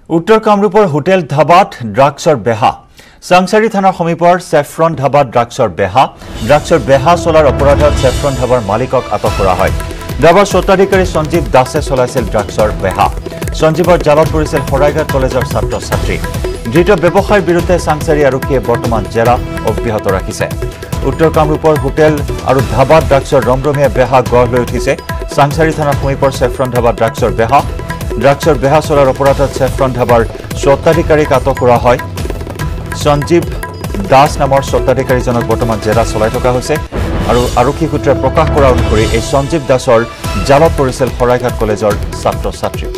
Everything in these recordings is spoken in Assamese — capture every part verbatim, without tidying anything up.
उत्तर कामरूपर होटेल ধাবাত ড্ৰাগছৰ বেহা সাংসাৰী থানাৰ সমীপৰ সেফ্ৰন ধাবাত ড্ৰাগছৰ বেহা ড্ৰাগছৰ বেহা চলাৰ অপৰাধত সেফ্ৰন ধাবাৰ মালিকক আটক কৰা হয় ধাবাৰ স্বত্বাধিকাৰী সঞ্জীৱ দাসে চলাইছিল ড্ৰাগছৰ বেহা সঞ্জীৱৰ জালত পৰিছিল হৰাইঘাট কলেজৰ ছাত্ৰ ছাত্ৰী ধৃত ব্যৱসায়ৰ বিৰুদ্ধে সাংসাৰী আৰক্ষীয়ে বৰ্তমান জেৰা অব্যাহত ৰাখিছে उत्तर कामरूपर होटेल और ধাবাত ড্ৰাগছৰ ৰমৰমীয়া বেহা গঢ় লৈ উঠিছে সাংসাৰী থানাৰ সমীপৰ সেফ্ৰন ধাবাত ড্ৰাগছৰ বেহা ড্ৰাগছৰ বেহা চলাৰ অপৰাধত সেফ্ৰন ধাবাৰ স্বত্বাধিকাৰীক আটক কৰা হয় সঞ্জীৱ দাস নামৰ স্বত্বাধিকাৰীজনক বৰ্তমান জেৰা চলাই থকা হৈছে আৰু আৰক্ষী সূত্ৰে প্ৰকাশ কৰা অনুসৰি এই সঞ্জীৱ দাসৰ জালত পৰিছিল হৰাইঘাট কলেজৰ ছাত্ৰ ছাত্ৰী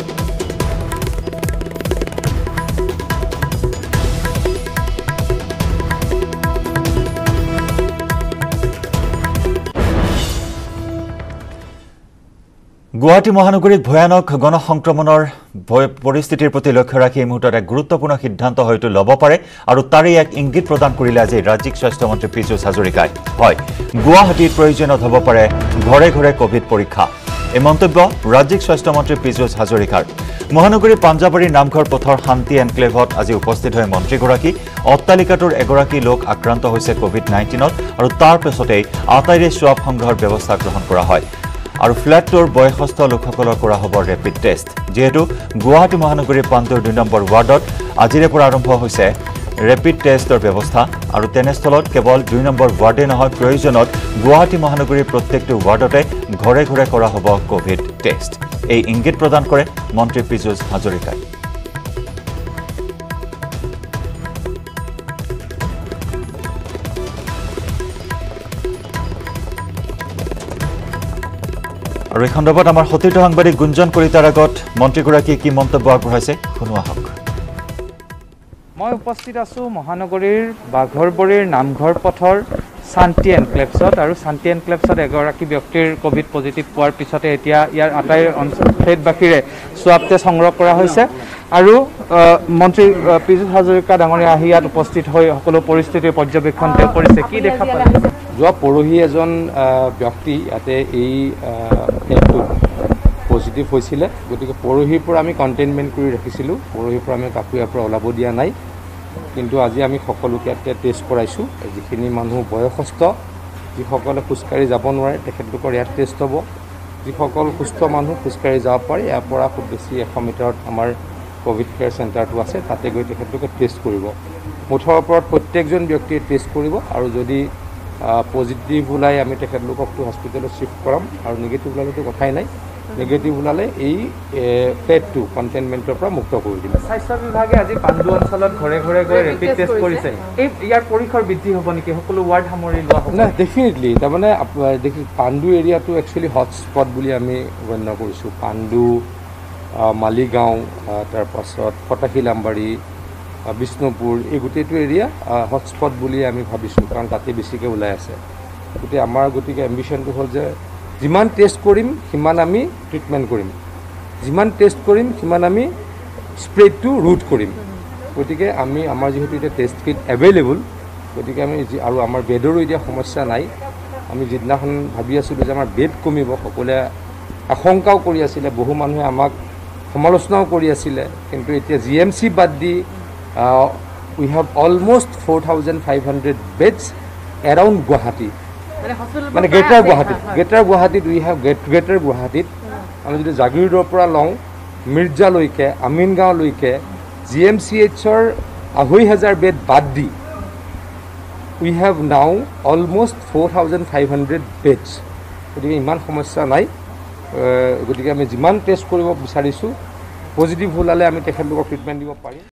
गुवाहाटी महानगरीत भयानक गणसंक्रमणर परिस्थितिर प्रति लक्ष्य राखि मुहूर्तत एक गुरुत्वपूर्ण सिद्धांत हयतो लब पारे और तारे एक इंगित प्रदान करिले आज राज्यिक स्वास्थ्य मंत्री पीयूष हाजरिकाय হয় गुवाहाटीत प्रयोजनत हब पारे घरे घरे कोविड परीक्षा এই মন্তব্য राज्यिक स्वास्थ्य मंत्री पीयूष हाजरिकार महानगरी पांजाबारी नामघर पथर शांति एनक्लेभत आज उपस्थित हुई मंत्रीगराकी अट्टालिकाटोर एगराकी लोक आक्रांत होइसे कोविड नाइन्टीनत और तार पिछते आटाइरे स्वाब संग्रहर व्यवस्था ग्रहण करा হয় और फ्लैटोर बयसस्थ लोकसकलर करा हब रेपिड टेस्ट जेहेतु गुवाहाटी महानगरी पांडुर दुई नम्बर वार्डत आजिरे पर आरम्भ होइसे रेपिड टेस्टर व्यवस्था और तेनेस्थलत केवल दुई नम्बर वार्डे নহয় प्रयोजनत गुवाहाटी महानगरी प्रत्येकटो वार्डते घरे घरे करा हब कोविड टेस्ट এই इंगित प्रदान करे मंत्री पीयूष हाजरिकाय और এই খণ্ডত আমাৰ সতীৰ্থ সাংবাদিক গুঞ্জন কলিতাৰ আগত মন্ত্ৰীগৰাকীয়ে কি মন্তব্য আগবঢ়াইছে শুনোৱা হওক মই উপস্থিত আছো মহানগৰীৰ বাঘৰবৰীৰ নামঘৰ পথৰ শান্তি এনক্লেভছত আৰু শান্তি এনক্লেভছত এগৰাকী ব্যক্তিৰ কোভিড পজিটিভ পোৱাৰ পিছতে এতিয়া ইয়াৰ আটাই ফ্লেটবাসীৰে সোৱাব টেষ্ট সংগ্ৰহ কৰা হৈছে আৰু মন্ত্ৰী পীযুষ হাজৰিকা ডাঙৰীয়া আহি ইয়াত উপস্থিত হৈ সকলো পৰিস্থিতিৰ পৰ্যবেক্ষণ তেওঁ কৰিছে কি দেখা পালে যোৱা পৰহি এজন ব্যক্তি ইয়াতে এই এপটো পজিটিভ হৈছিলে গতিকে পৰহিৰ পৰা আমি কণ্টেইনমেণ্ট কৰি ৰাখিছিলোঁ পৰহিৰ পৰা আমি কাকো ইয়াৰ পৰা ওলাব দিয়া নাই কিন্তু আজি আমি সকলোকে ইয়াতে টেষ্ট কৰাইছোঁ যিখিনি মানুহ বয়সস্থ যিসকলে খোজকাঢ়ি যাব নোৱাৰে তেখেতলোকৰ ইয়াত টেষ্ট হ'ব যিসকল সুস্থ মানুহ খোজকাঢ়ি যাব পাৰে ইয়াৰ পৰা খুব বেছি এশ মিটাৰত আমাৰ কোভিড কেয়াৰ চেণ্টাৰটো আছে তাতে গৈ তেখেতলোকে টেষ্ট কৰিব মুঠৰ ওপৰত প্ৰত্যেকজন ব্যক্তিয়ে টেষ্ট কৰিব আৰু যদি পজিটিভ ওলাই আমি তেখেতলোককতো হস্পিটেলত শিফ্ট কৰাম আৰু নিগেটিভ ওলালেতো কথাই নাই নিগেটিভ ওলালে এই ফ্লেটটো কণ্টেইনমেণ্টৰ পৰা মুক্ত কৰি দিম স্বাস্থ্য বিভাগে আজি পাণ্ডু অঞ্চলত ঘৰে ঘৰে গৈ ৰেপিড টেষ্ট কৰিছে এই ইয়াৰ পৰীক্ষাৰ বৃদ্ধি হ'ব নেকি সকলো ৱাৰ্ড সামৰি লোৱা হ'ব না ডেফিনেটলি তাৰমানে দেখি পাণ্ডু এৰিয়াটো একচুৱেলি হটস্পট বুলি আমি গণ্য কৰিছোঁ পাণ্ডু মালিগাঁও তাৰপাছত ফটাশিলামবাৰী বিষ্ণুপুৰ এই গোটেইটো এৰিয়া হটস্পট বুলি আমি ভাবিছোঁ কাৰণ তাতে বেছিকৈ ওলাই আছে গতিকে আমাৰ গতিকে এম্বিশ্যনটো হ'ল যে যিমান টেষ্ট কৰিম সিমান আমি ট্ৰিটমেণ্ট কৰিম যিমান টেষ্ট কৰিম সিমান আমি স্প্ৰেডটো ৰুট কৰিম গতিকে আমি আমাৰ যিহেতু এতিয়া টেষ্ট কিট এভেইলেবল গতিকে আমি আৰু আমাৰ বেডৰো এতিয়া সমস্যা নাই আমি যিদিনাখন ভাবি আছিলোঁ যে আমাৰ বেড কমিব সকলোৱে আশংকাও কৰি আছিলে বহু মানুহে আমাক সমালোচনাও কৰি আছিলে কিন্তু এতিয়া জি এম চি বাদ দি we have almost four thousand five hundred beds around Guwahati মানে গ্ৰেটাৰ গুৱাহাটীত গ্ৰেটাৰ গুৱাহাটীত উই হেভ গ্ৰেটাৰ গুৱাহাটীত আমি যদি জাগিৰোডৰ পৰা লওঁ মিৰ্জালৈকে আমিনগাঁওলৈকে জি এম চি এইচৰ আঢ়ৈ হাজাৰ বেড বাদ দি we have now almost four thousand five hundred beds গতিকে ইমান সমস্যা নাই গতিকে আমি যিমান টেষ্ট কৰিব বিচাৰিছোঁ পজিটিভ ওলালে আমি তেখেতলোকক ট্ৰিটমেণ্ট দিব পাৰিম